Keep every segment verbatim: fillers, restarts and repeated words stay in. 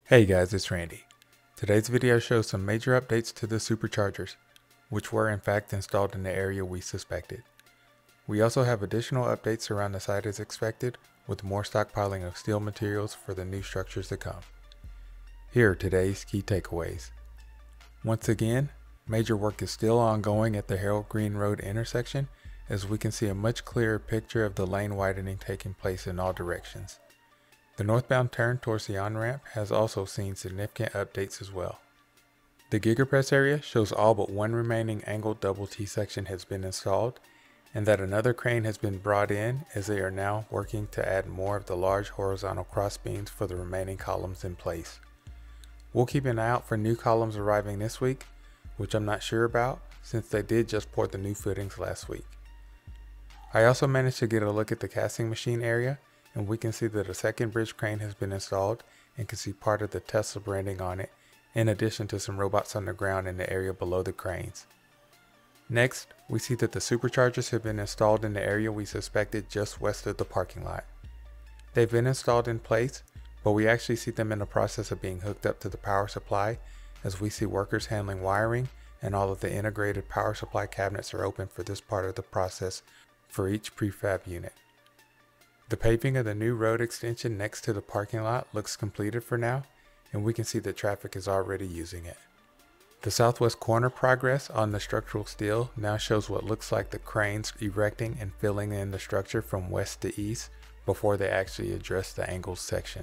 Hey guys, it's Randy. Today's video shows some major updates to the Superchargers, which were in fact installed in the area we suspected. We also have additional updates around the site as expected, with more stockpiling of steel materials for the new structures to come. Here are today's key takeaways. Once again, major work is still ongoing at the Harold Green Road intersection, as we can see a much clearer picture of the lane widening taking place in all directions. The northbound turn towards the on-ramp has also seen significant updates as well. The GigaPress area shows all but one remaining angled double T section has been installed, and that another crane has been brought in as they are now working to add more of the large horizontal cross beams for the remaining columns in place. We'll keep an eye out for new columns arriving this week, which I'm not sure about since they did just pour the new footings last week. I also managed to get a look at the casting machine area, and we can see that a second bridge crane has been installed and can see part of the Tesla branding on it, in addition to some robots on the ground in the area below the cranes. Next, we see that the Superchargers have been installed in the area we suspected just west of the parking lot. They've been installed in place, but we actually see them in the process of being hooked up to the power supply, as we see workers handling wiring, and all of the integrated power supply cabinets are open for this part of the process for each prefab unit. The paving of the new road extension next to the parking lot looks completed for now, and we can see that traffic is already using it. The southwest corner progress on the structural steel now shows what looks like the cranes erecting and filling in the structure from west to east before they actually address the angled section.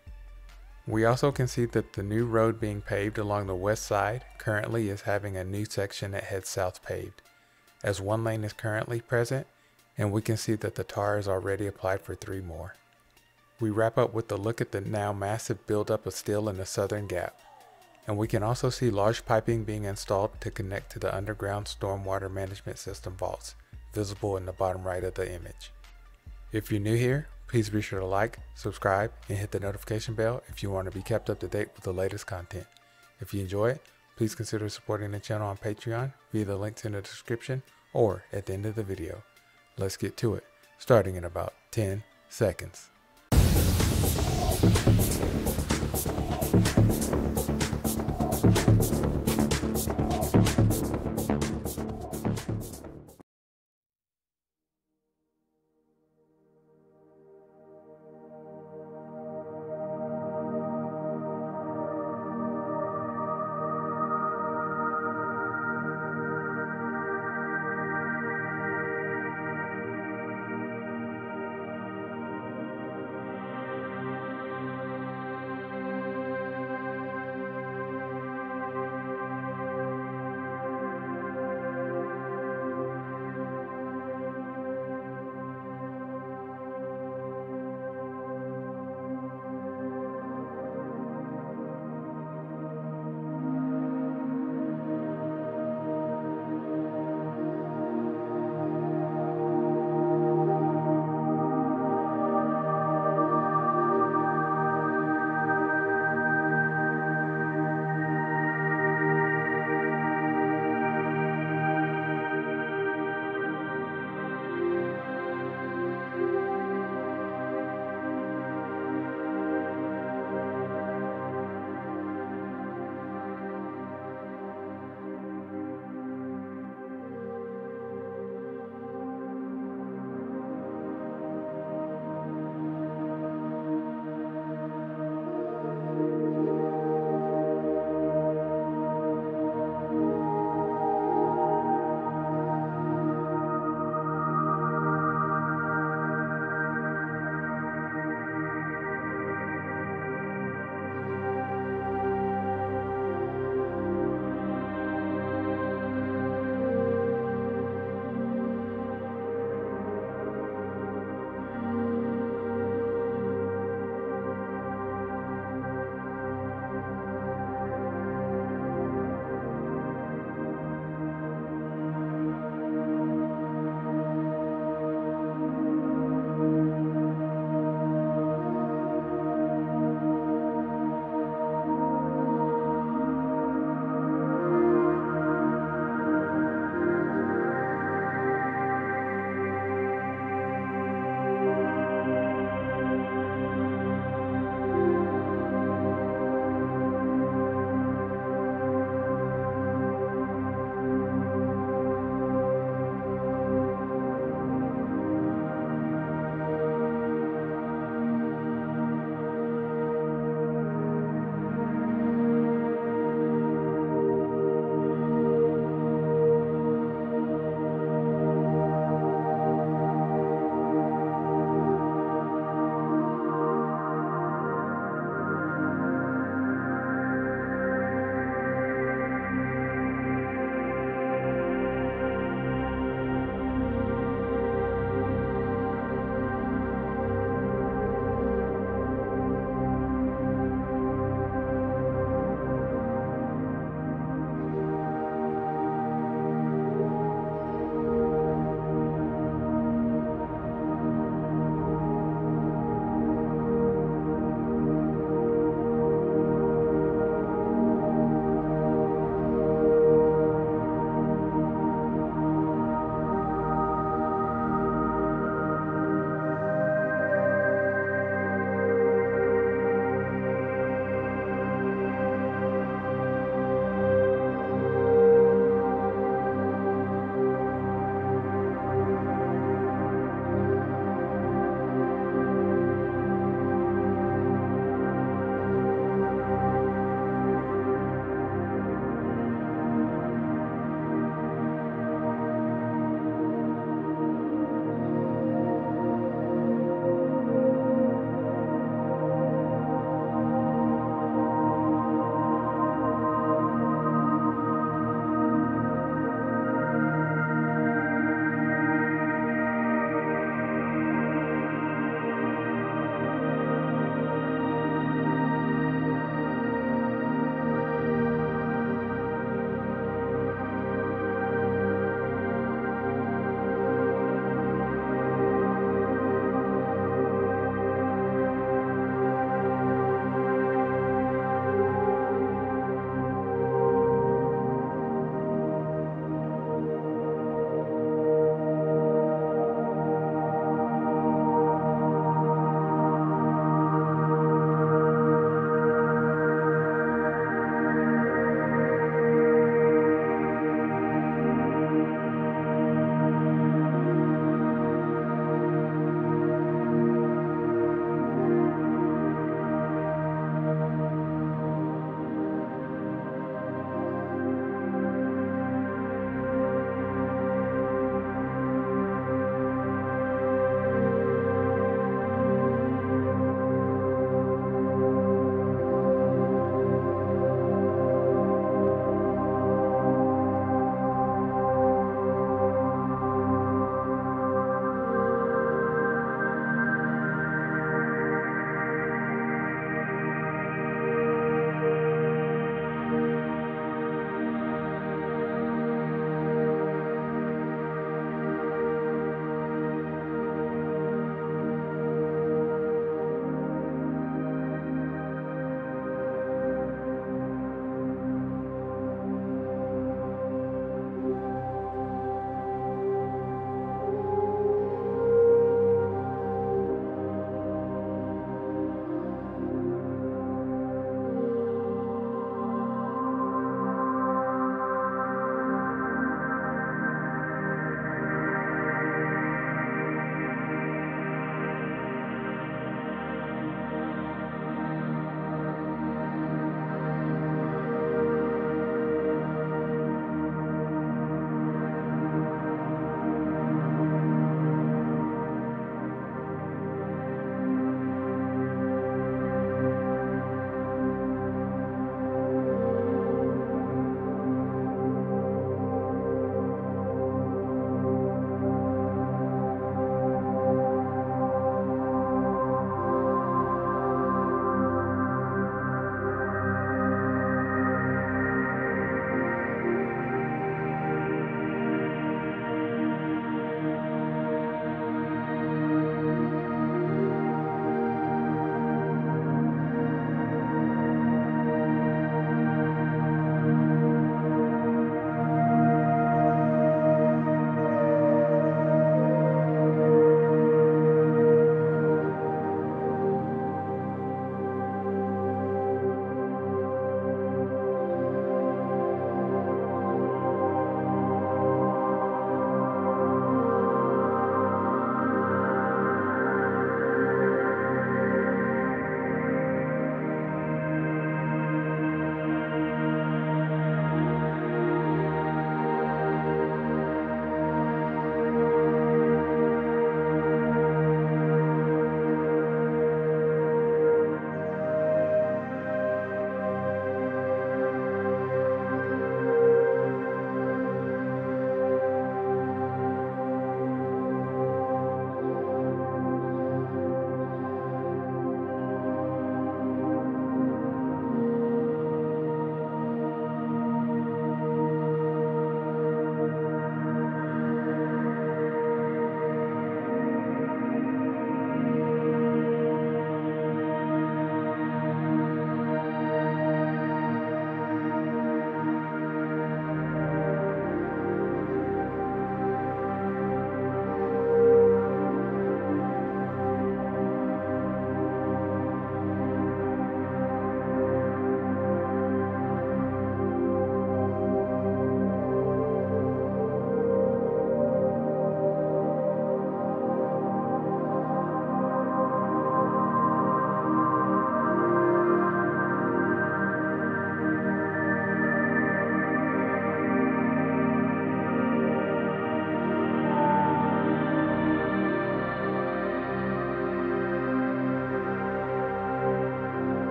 We also can see that the new road being paved along the west side currently is having a new section that heads south paved, as one lane is currently present, and we can see that the tar is already applied for three more. We wrap up with a look at the now massive buildup of steel in the southern gap, and we can also see large piping being installed to connect to the underground stormwater management system vaults, visible in the bottom right of the image. If you're new here, please be sure to like, subscribe, and hit the notification bell if you want to be kept up to date with the latest content. If you enjoy it, please consider supporting the channel on Patreon via the links in the description or at the end of the video. Let's get to it, starting in about ten seconds.